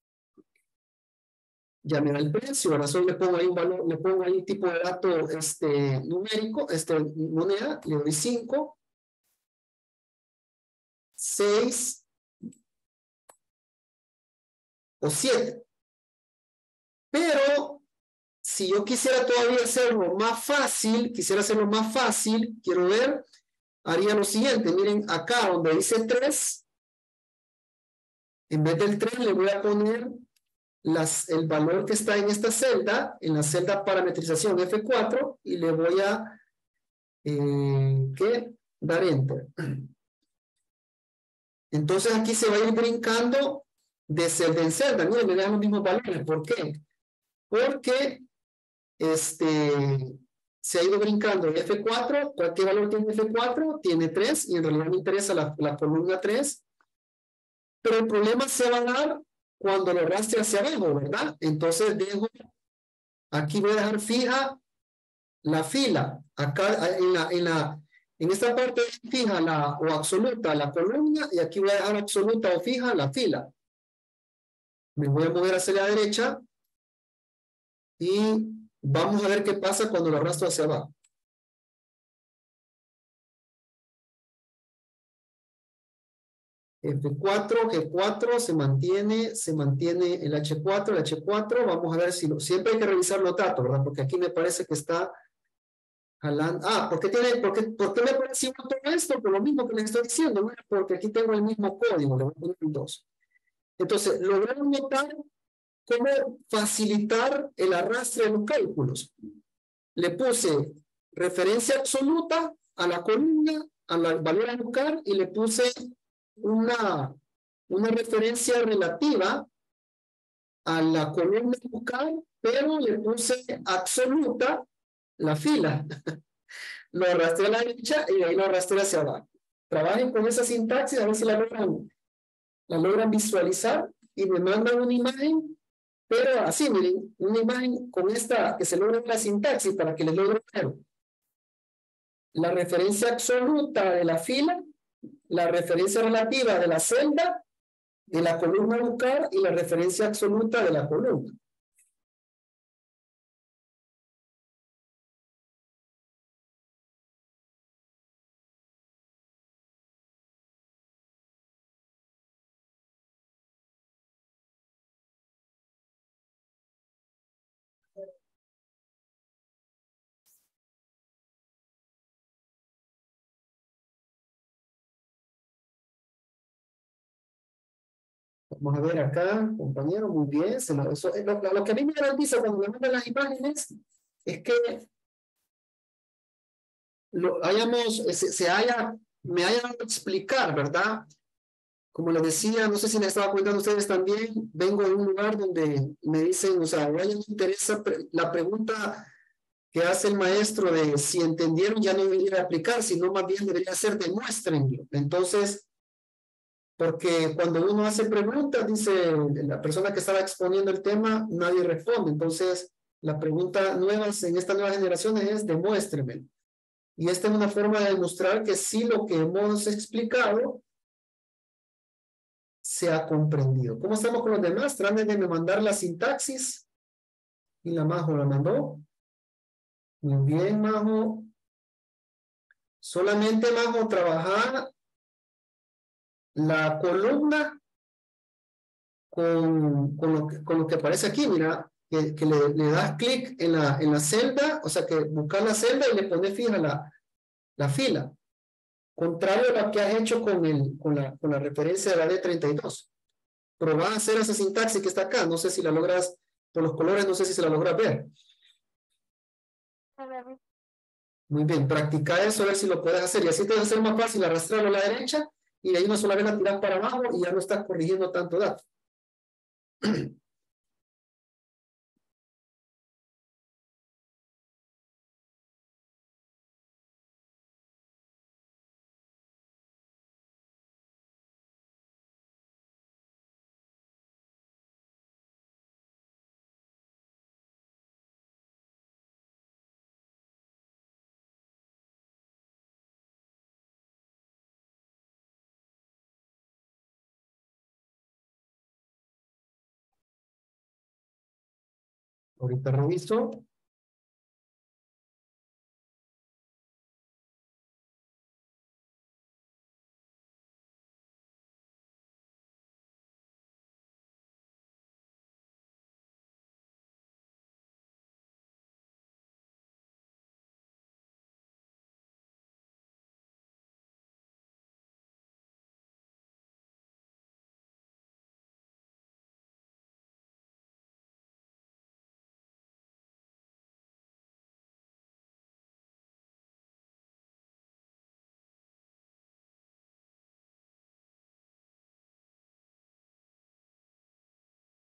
Ya me da el precio. Ahora solo le pongo ahí un valor, le pongo ahí tipo de dato numérico, moneda, le doy 5, 6 o 7. Pero si yo quisiera todavía hacerlo más fácil, quiero ver, haría lo siguiente. Miren acá donde dice 3, en vez del 3 le voy a poner el valor que está en esta celda, en la celda parametrización F4, y le voy a dar enter. Entonces aquí se va a ir brincando de celda en celda. Miren, me dan los mismos valores. ¿Por qué? Porque se ha ido brincando en F4. ¿Cualquier valor tiene F4? Tiene 3 y en realidad me interesa la columna 3. Pero el problema se va a dar cuando lo arrastre hacia abajo, ¿verdad? Entonces dejo, aquí voy a dejar fija la fila. Acá en esta parte fija o absoluta la columna y aquí voy a dejar absoluta o fija la fila. Me voy a mover hacia la derecha y vamos a ver qué pasa cuando lo arrastro hacia abajo. F4, G4, se mantiene el H4, el H4, vamos a ver si siempre hay que revisar los datos, ¿verdad? Porque aquí me parece que está jalando. ¿por qué me parece igual todo esto? Por lo mismo que les estoy diciendo, ¿no? Porque aquí tengo el mismo código, le voy a poner un 2. Entonces, logramos notar cómo facilitar el arrastre de los cálculos. Le puse referencia absoluta a la columna, al valor a buscar, y le puse una referencia relativa a la columna a buscar, pero le puse absoluta la fila. Lo arrastré a la derecha y ahí lo arrastré hacia abajo. Trabajen con esa sintaxis, a ver si la logran visualizar y me mandan una imagen, pero así, miren, una imagen con esta, que se logra la sintaxis para que les logre ver la referencia absoluta de la fila, la referencia relativa de la celda, de la columna a buscar y la referencia absoluta de la columna. Vamos a ver acá, compañero, muy bien. Lo que a mí me garantiza cuando me mandan las imágenes es que me hayan dado a explicar, ¿verdad? Como les decía, no sé si les estaba comentando a ustedes también, vengo de un lugar donde me dicen, o sea, a alguien me interesa la pregunta que hace el maestro de si entendieron ya no debería aplicar, sino más bien debería ser demuéstrenlo. Entonces, porque cuando uno hace preguntas, dice la persona que estaba exponiendo el tema, nadie responde. Entonces, la pregunta nueva en estas nuevas generaciones es demuéstreme. Y esta es una forma de demostrar que sí lo que hemos explicado se ha comprendido. ¿Cómo estamos con los demás? Traten de mandar la sintaxis. Y la Majo la mandó. Muy bien, Majo. Solamente, Majo, trabajar la columna con lo que aparece aquí, mira, que le das clic en la celda, o sea, que buscar la celda y le pones fija la fila. Contrario a lo que has hecho con la referencia de la D32. Pero vas a hacer esa sintaxis que está acá, no sé si la logras, por los colores, no sé si se la logras ver. Muy bien, practica eso, a ver si lo puedes hacer, y así te va a ser más fácil arrastrarlo a la derecha, y de ahí una sola vez la tiras para abajo, y ya no estás corrigiendo tanto dato. Ahorita reviso.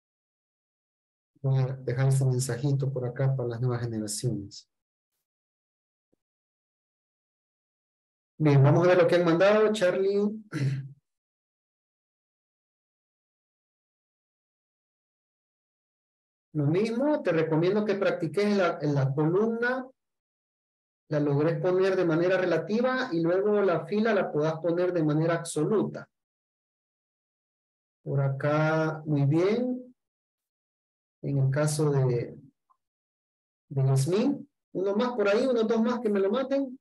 Voy a dejar este mensajito por acá para las nuevas generaciones. Bien, vamos a ver lo que han mandado, Charlie. Lo mismo, te recomiendo que practiques en la columna, la logré poner de manera relativa y luego la fila la puedas poner de manera absoluta. Por acá, muy bien. En el caso de Yasmín, uno más por ahí, unos dos más que me lo maten.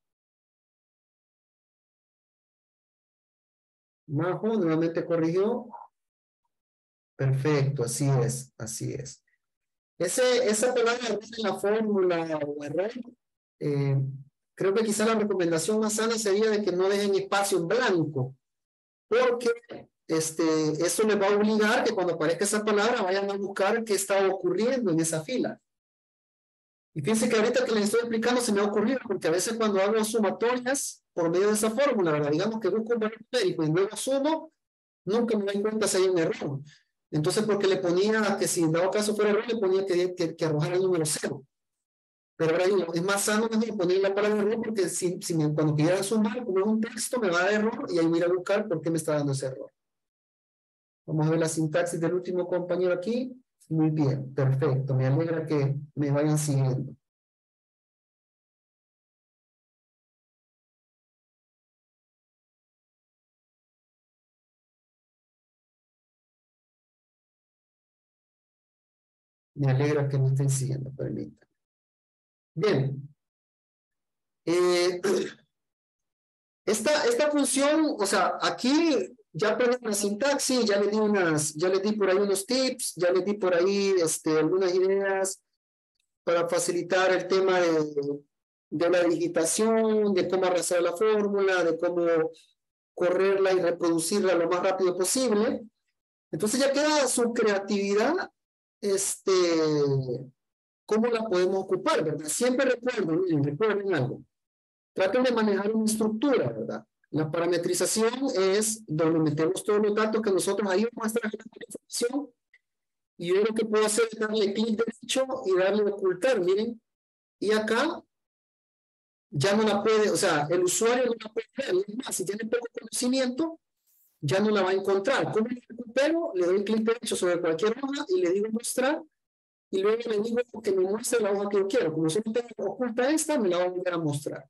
Majo, nuevamente corrigió. Perfecto, así es, así es. Esa palabra error en la fórmula o error, creo que quizá la recomendación más sana sería de que no dejen espacio en blanco, porque eso les va a obligar que cuando aparezca esa palabra vayan a buscar qué está ocurriendo en esa fila. Y fíjense que ahorita que les estoy explicando se me ha ocurrido, porque a veces cuando hago sumatorias por medio de esa fórmula, ¿verdad? Digamos que busco un valor numérico y luego sumo, nunca me doy cuenta si hay un error. Entonces, porque le ponía que si en dado caso fuera error, le ponía que arrojar el número 0. Pero ahora digo, es más sano mejor poner la palabra error, porque cuando quiera sumar, como es un texto, me va a dar error y ahí voy a ir a buscar por qué me está dando ese error. Vamos a ver la sintaxis del último compañero aquí. Muy bien, perfecto. Me alegra que me vayan siguiendo. Me alegra que me estén siguiendo, permítanme. Bien. Esta función, o sea, aquí ya aprendí la sintaxis, ya le di por ahí unos tips, ya le di por ahí algunas ideas para facilitar el tema de la digitación, de cómo arrastrar la fórmula, de cómo correrla y reproducirla lo más rápido posible. Entonces ya queda su creatividad, cómo la podemos ocupar, ¿verdad? Siempre recuerden algo. Traten de manejar una estructura, ¿verdad? La parametrización es donde metemos todos los datos que nosotros ahí vamos a estar generando la información. Y yo lo que puedo hacer es darle clic derecho y darle ocultar, miren. Y acá ya no la puede, o sea, el usuario no la puede ver. Es más, si tiene poco conocimiento, ya no la va a encontrar. ¿Cómo le recupero? Le doy clic derecho sobre cualquier hoja y le digo mostrar. Y luego le digo que me muestre la hoja que yo quiero. Como solo tengo oculta esta, me la va a volver a mostrar.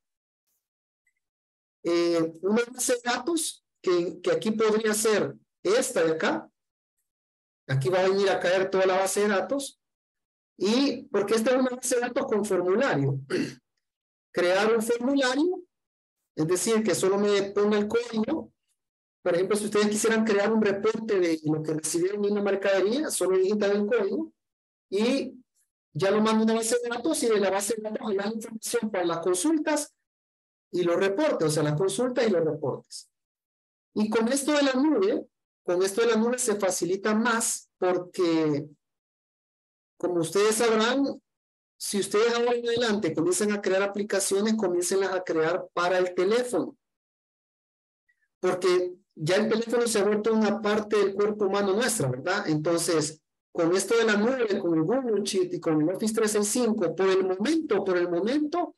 Una base de datos que aquí podría ser esta de acá. Aquí va a venir a caer toda la base de datos. Y porque esta es una base de datos con formulario. Crear un formulario, es decir, que solo me ponga el código. Por ejemplo, si ustedes quisieran crear un reporte de lo que recibieron en una mercadería, solo digitan el código y ya lo mando a una base de datos y de la base de datos me da información para las consultas y los reportes, o sea, las consultas y los reportes. Y con esto de la nube se facilita más porque, como ustedes sabrán, si ustedes ahora en adelante comienzan a crear aplicaciones, comienzan a crear para el teléfono. Porque ya el teléfono se ha vuelto una parte del cuerpo humano nuestra, ¿verdad? Entonces, con esto de la nube, con el Google Sheet y con el Office 365, por el momento,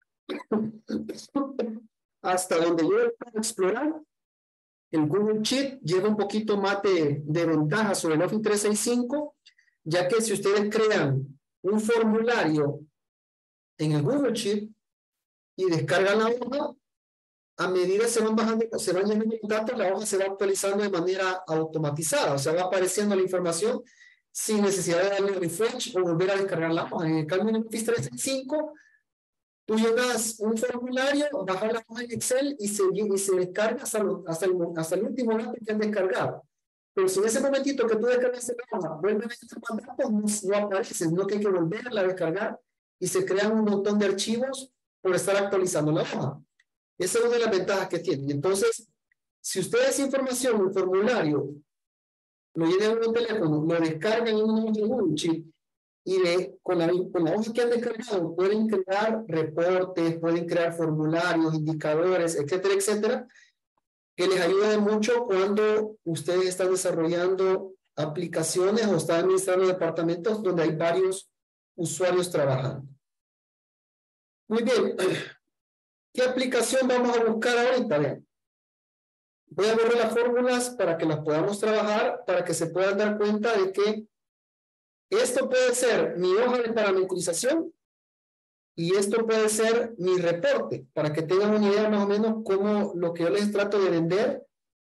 hasta donde yo puedo explorar, el Google Sheet lleva un poquito más de ventaja sobre el Office 365, ya que si ustedes crean un formulario en el Google Sheet y descargan la hoja, a medida se van llenando los datos, la hoja se va actualizando de manera automatizada, o sea, va apareciendo la información sin necesidad de darle refresh o volver a descargar la hoja. En el cambio, en el Office 365, tú llenas un formulario, bajas la hoja en Excel y se descarga hasta el último dato que han descargado. Pero si en ese momentito que tú descargas la hoja, vuelven a estos datos, no aparecen, no que hay que volverla a descargar y se crean un montón de archivos por estar actualizando la hoja. Esa es una de las ventajas que tienen. Entonces, si ustedes información, un formulario, lo llenan en un teléfono, lo descargan en un Google Sheet y con la hoja que han descargado pueden crear reportes, pueden crear formularios, indicadores, etcétera, etcétera, que les ayuda mucho cuando ustedes están desarrollando aplicaciones o están administrando departamentos donde hay varios usuarios trabajando. Muy bien. ¿Qué aplicación vamos a buscar ahorita? Vean. Voy a borrar las fórmulas para que las podamos trabajar, para que se puedan dar cuenta de que esto puede ser mi hoja de parametrización y esto puede ser mi reporte, para que tengan una idea más o menos cómo lo que yo les trato de vender,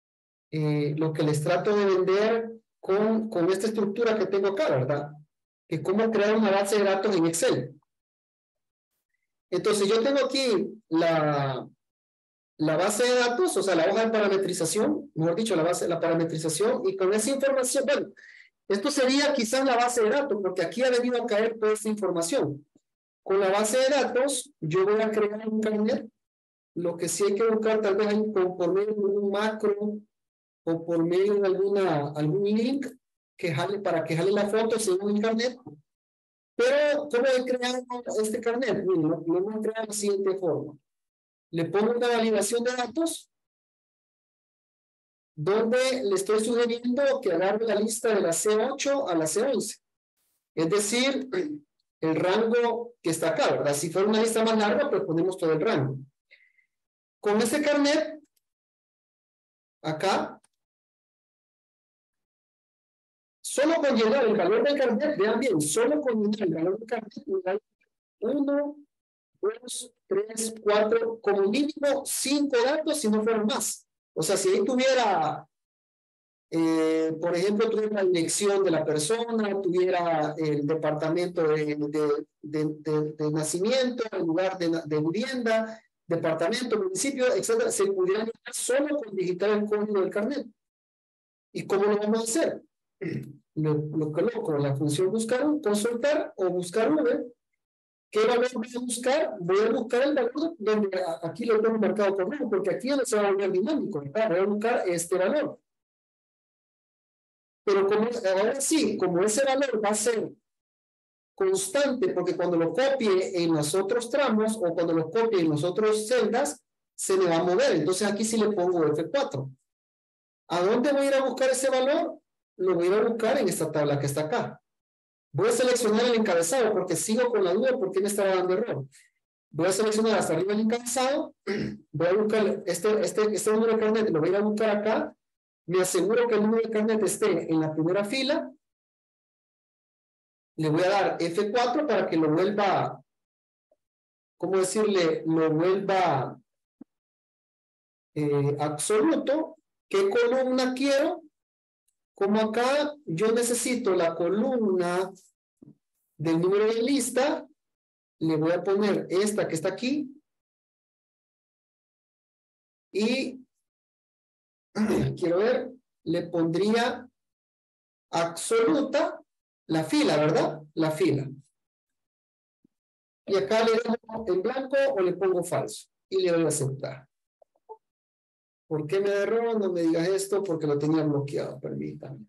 con esta estructura que tengo acá, ¿verdad? Que cómo crear una base de datos en Excel. Entonces yo tengo aquí la base de datos, o sea, la hoja de parametrización, mejor dicho, la parametrización, y con esa información, bueno, esto sería quizás la base de datos, porque aquí ha venido a caer toda esta información. Con la base de datos, yo voy a crear un carnet. Lo que sí hay que buscar, tal vez por medio de un macro, o por medio de algún link que jale, para que jale la foto según el carnet. Pero, ¿cómo he creado este carnet? Miren, lo hemos creado de la siguiente forma. Le pongo una validación de datos, donde le estoy sugiriendo que agarre la lista de la C8 a la C11. Es decir, el rango que está acá, ¿verdad? Si fuera una lista más larga, pues ponemos todo el rango. Con este carnet, acá, solo con llenar el valor del carnet, vean bien, solo con llenar el valor del carnet, me da 1, 2, 3, 4, como mínimo 5 datos si no fueran más. O sea, si ahí tuviera, por ejemplo, tuviera la dirección de la persona, tuviera el departamento de nacimiento, el lugar de vivienda, departamento, municipio, etcétera, se pudieran llenar solo con digitar el código del carnet. ¿Y cómo lo vamos a hacer? Lo coloco en la función buscar, consultar o buscar V. ¿Qué valor voy a buscar? Voy a buscar el valor donde aquí lo tengo marcado con rojo, porque aquí no se va a volver dinámico, ¿verdad? Voy a buscar este valor. Pero ahora sí, como ese valor va a ser constante, porque cuando lo copie en los otros tramos o cuando lo copie en los otros celdas, se me va a mover. Entonces aquí sí le pongo F4. ¿A dónde voy a ir a buscar ese valor? Lo voy a ir a buscar en esta tabla que está acá. Voy a seleccionar el encabezado porque sigo con la duda porque me estaba dando error. Voy a seleccionar hasta arriba el encabezado. Voy a buscar este número de carnet, lo voy a ir a buscar acá. Me aseguro que el número de carnet esté en la primera fila. Le voy a dar F4 para que lo vuelva, ¿cómo decirle? Lo vuelva absoluto. ¿Qué columna quiero? Como acá yo necesito la columna del número de lista, le voy a poner esta que está aquí. Y quiero ver, le pondría absoluta la fila, ¿verdad? La fila. Y acá le dejo en blanco o le pongo falso. Y le doy a aceptar. ¿Por qué me da error? No me digas esto porque lo tenía bloqueado. Permítanme.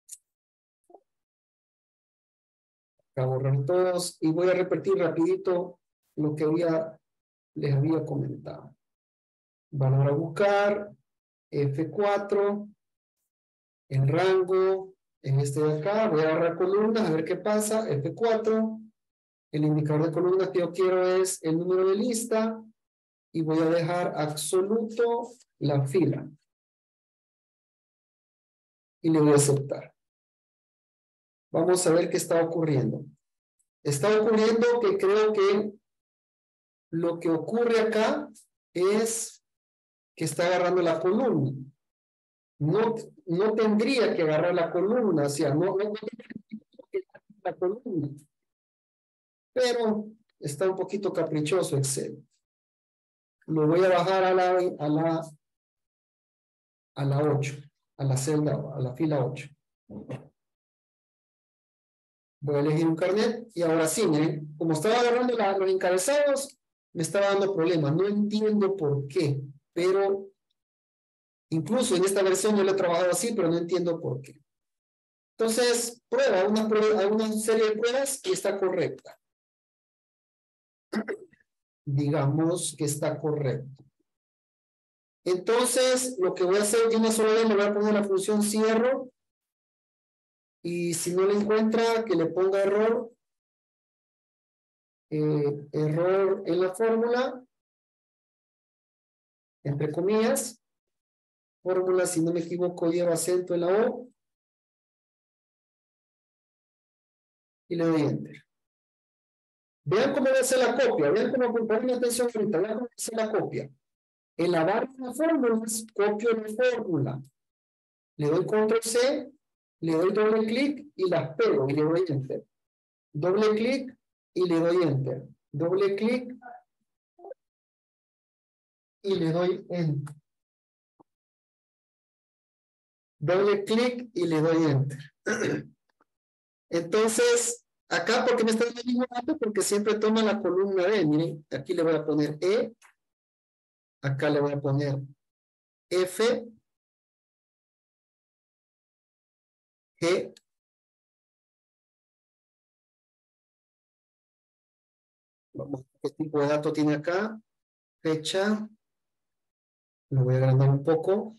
Voy a borrar todos y voy a repetir rapidito lo que les había comentado. Vamos a buscar F4, el rango, en este de acá, voy a agarrar columnas, a ver qué pasa, F4, el indicador de columnas que yo quiero es el número de lista, y voy a dejar absoluto la fila. Y le voy a aceptar. Vamos a ver qué está ocurriendo. Está ocurriendo que creo que lo que ocurre acá es que está agarrando la columna. No tendría que agarrar la columna, o sea, no la columna. Pero está un poquito caprichoso Excel. Lo voy a bajar a la 8, a la celda, a la fila 8. Voy a elegir un carnet y ahora sí, miren, como estaba agarrando los encabezados, me estaba dando problemas. No entiendo por qué, pero incluso en esta versión yo lo he trabajado así, pero no entiendo por qué. Entonces, una serie de pruebas y está correcta. Digamos que está correcto. Entonces, lo que voy a hacer de una sola vez, le voy a poner la función cierro. Y si no le encuentra, que le ponga error. Error en la fórmula. entre comillas, fórmula, si no me equivoco, lleva acento en la O, y le doy enter. Vean cómo va a ser la copia, vean cómo, ponen atención ahorita, vean cómo va a ser la copia. En la barra de fórmulas, copio la fórmula. Le doy control C, le doy doble clic y las pego y le doy enter. Doble clic y le doy enter. Doble clic y le doy enter. Doble clic y le doy enter. Entonces, acá, ¿por qué me está dando el mismo dato? Porque siempre toma la columna D. Miren, aquí le voy a poner E. Acá le voy a poner F. G. Vamos, ¿qué tipo de dato tiene acá? Fecha. Lo voy a agrandar un poco.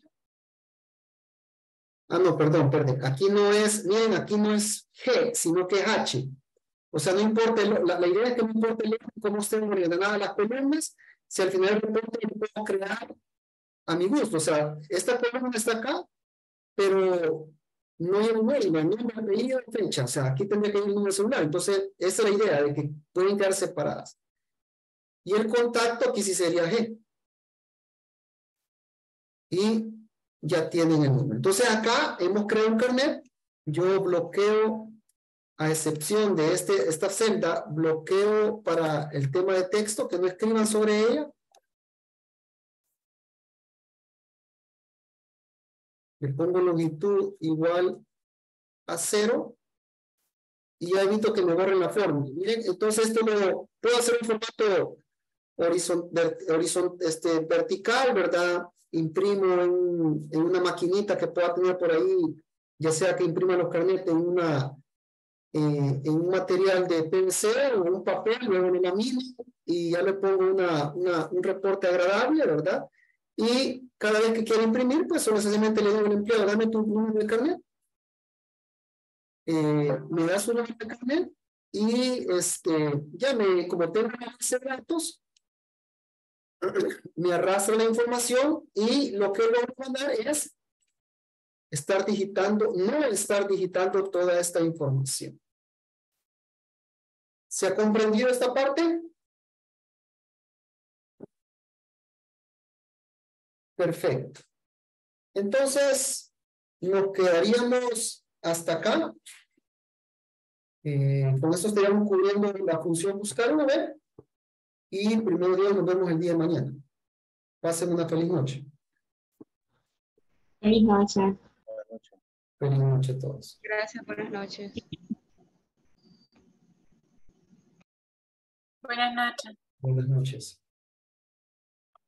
Ah, no, perdón. Aquí no es, miren, aquí no es G, sino que es H. O sea, no importa, la idea es que no importa el orden, cómo estén ordenadas las columnas, si al final del reporte lo puedo crear a mi gusto. O sea, esta columna está acá, pero no lleva un nombre, apellido, fecha. O sea, aquí tendría que ir el número celular. Entonces, esa es la idea, de que pueden quedar separadas. Y el contacto aquí sí sería G. Y ya tienen el número. Entonces, acá hemos creado un carnet. Yo bloqueo, a excepción de esta celda, bloqueo para el tema de texto, que no escriban sobre ella. Le pongo longitud igual a 0 y ya evito que me borren la forma. Miren, entonces esto lo puedo hacer en formato vertical, ¿verdad? Imprimo en una maquinita que pueda tener por ahí, ya sea que imprima los carnetes en un material de PVC o un papel, luego lo lamino y ya le pongo un reporte agradable, ¿verdad? Y cada vez que quiero imprimir, pues solamente le digo al empleado, dame tu número de carnet. Me da su número de carnet y ya como tengo la base de datos, me arrastra la información y lo que voy a mandar es no estar digitando toda esta información. ¿Se ha comprendido esta parte? Perfecto. Entonces, nos quedaríamos hasta acá. Con esto estaríamos cubriendo la función buscar una vez. Y primero Dios, nos vemos el día de mañana. Pasen una feliz noche. Feliz noche. Feliz noche a todos. Gracias, buenas noches. Buenas noches. Buenas noches.